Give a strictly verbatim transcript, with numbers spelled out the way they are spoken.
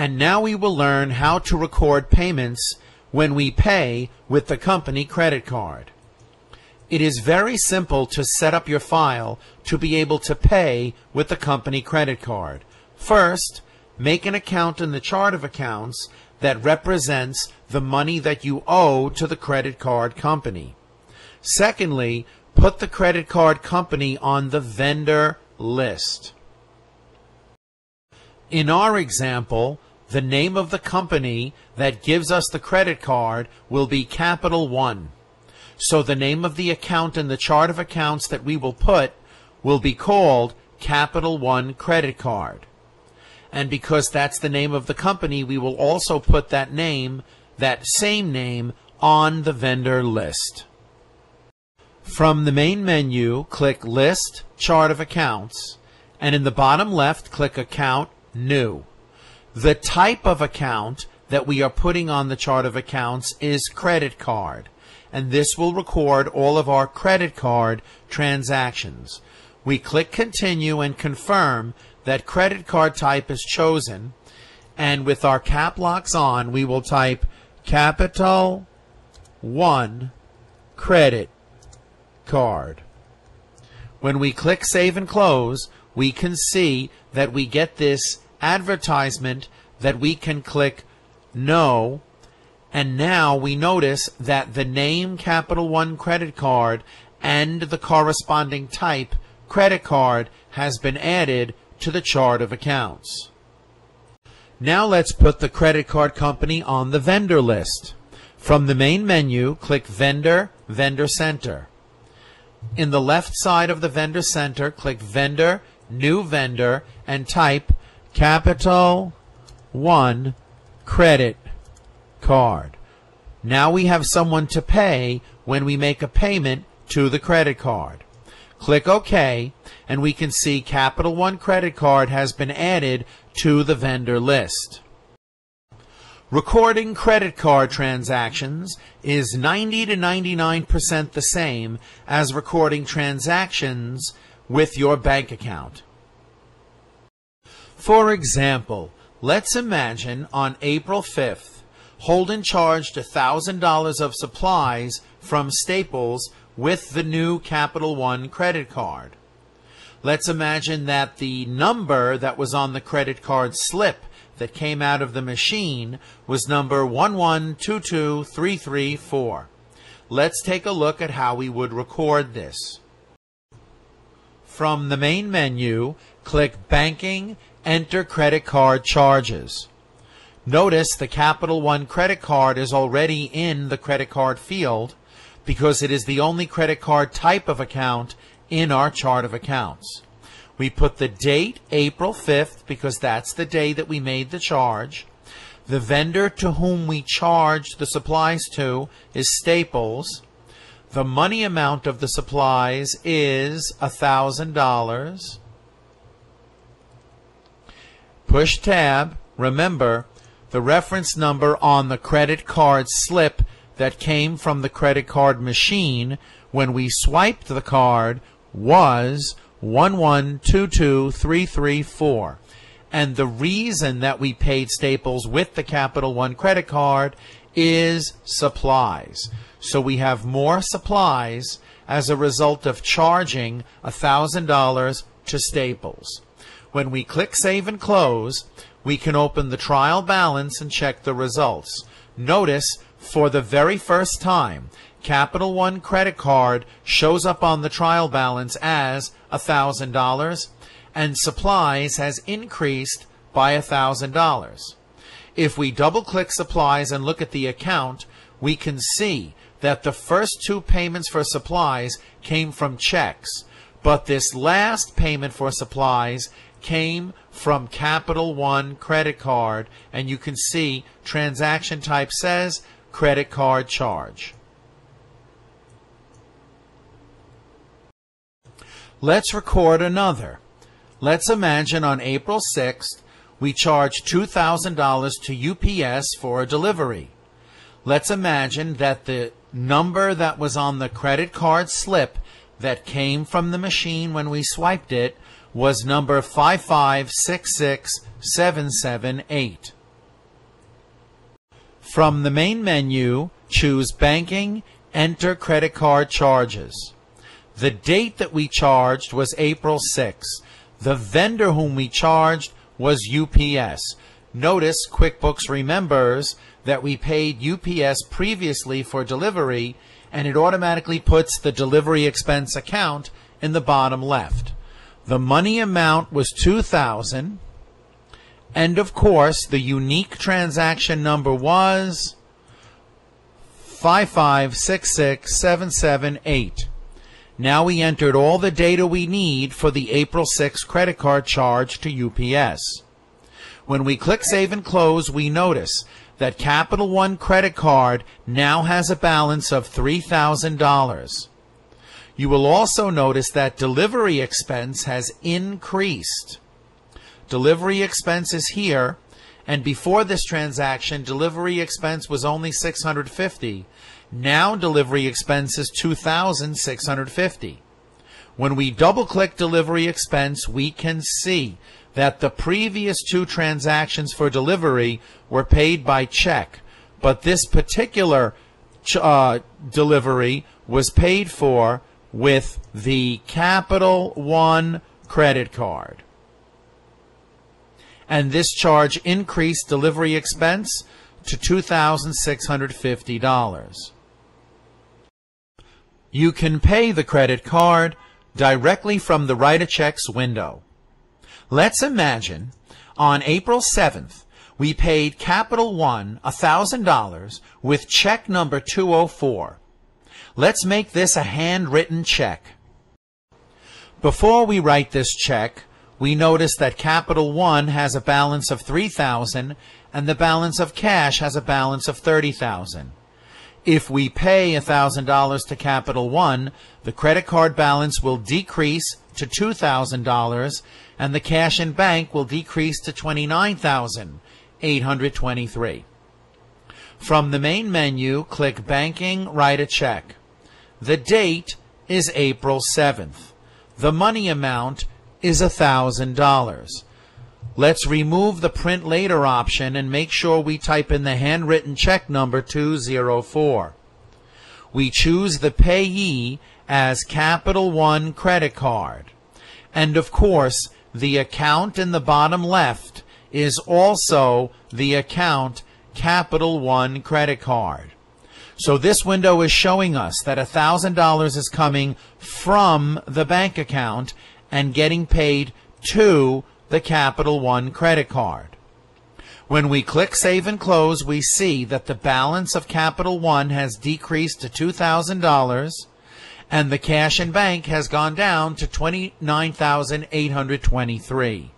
And now we will learn how to record payments when we pay with the company credit card. It is very simple to set up your file to be able to pay with the company credit card. First, make an account in the chart of accounts that represents the money that you owe to the credit card company. Secondly, put the credit card company on the vendor list. In our example, the name of the company that gives us the credit card will be Capital One. So the name of the account in the chart of accounts that we will put will be called Capital One Credit Card. And because that's the name of the company, we will also put that name, that same name, on the vendor list. From the main menu, click List, Chart of Accounts, and in the bottom left, click Account, New. The type of account that we are putting on the chart of accounts is credit card, and this will record all of our credit card transactions. We click Continue and confirm that credit card type is chosen, and with our cap locks on, we will type Capital One Credit Card. When we click Save and Close, we can see that we get this advertisement that we can click No, and now we notice that the name Capital One Credit Card and the corresponding type credit card has been added to the chart of accounts. Now let's put the credit card company on the vendor list. From the main menu, click Vendor, Vendor Center. In the left side of the Vendor Center, click Vendor, New Vendor, and type Capital One Credit Card. Now we have someone to pay when we make a payment to the credit card. Click OK, and we can see Capital One Credit Card has been added to the vendor list. Recording credit card transactions is ninety to ninety-nine percent the same as recording transactions with your bank account. For example, let's imagine on April fifth, Holden charged one thousand dollars of supplies from Staples with the new Capital One credit card. Let's imagine that the number that was on the credit card slip that came out of the machine was number one one two two three three four. Let's take a look at how we would record this. From the main menu, click Banking, enter credit card charges. Notice the Capital One credit card is already in the credit card field because it is the only credit card type of account in our chart of accounts. We put the date, April fifth, because that's the day that we made the charge. The vendor to whom we charged the supplies to is Staples. The money amount of the supplies is one thousand dollars. Push tab. Remember, the reference number on the credit card slip that came from the credit card machine when we swiped the card was one one two two three three four. And the reason that we paid Staples with the Capital One credit card is supplies. So we have more supplies as a result of charging one thousand dollars to Staples. When we click Save and Close, we can open the trial balance and check the results. Notice, for the very first time, Capital One credit card shows up on the trial balance as one thousand dollars, and supplies has increased by one thousand dollars. If we double-click supplies and look at the account, we can see that the first two payments for supplies came from checks, but this last payment for supplies came from Capital One credit card, and you can see transaction type says credit card charge. Let's record another. Let's imagine on April sixth, we charged two thousand dollars to U P S for a delivery. Let's imagine that the number that was on the credit card slip that came from the machine when we swiped it was number five five six six seven seven eight. From the main menu, choose Banking, enter credit card charges. The date that we charged was April sixth. The vendor whom we charged was U P S. Notice QuickBooks remembers that we paid U P S previously for delivery, and it automatically puts the delivery expense account in the bottom left. The money amount was two thousand dollars, and of course the unique transaction number was five five six six seven seven eight. Now we entered all the data we need for the April sixth credit card charge to U P S. When we click Save and Close, we notice that Capital One credit card now has a balance of three thousand dollars. You will also notice that delivery expense has increased. Delivery expense is here, and before this transaction, delivery expense was only six hundred fifty dollars. Now delivery expense is two thousand six hundred fifty dollars. When we double-click delivery expense, we can see that the previous two transactions for delivery were paid by check, but this particular uh, delivery was paid for with the Capital One credit card. And this charge increased delivery expense to two thousand six hundred fifty dollars. You can pay the credit card directly from the Write a Checks window. Let's imagine on April seventh, we paid Capital One one thousand dollars with check number two oh four. Let's make this a handwritten check. Before we write this check, we notice that Capital One has a balance of three thousand dollars and the balance of cash has a balance of thirty thousand dollars. If we pay one thousand dollars to Capital One, the credit card balance will decrease to two thousand dollars and the cash in bank will decrease to twenty-nine thousand eight hundred twenty-three dollars. From the main menu, click Banking, Write a Check. The date is April seventh. The money amount is one thousand dollars. Let's remove the Print Later option and make sure we type in the handwritten check number two oh four. We choose the payee as Capital One credit card. And of course, the account in the bottom left is also the account Capital One credit card. So this window is showing us that one thousand dollars is coming from the bank account and getting paid to the Capital One credit card. When we click Save and Close, we see that the balance of Capital One has decreased to two thousand dollars and the cash in bank has gone down to twenty-nine thousand eight hundred twenty-three dollars.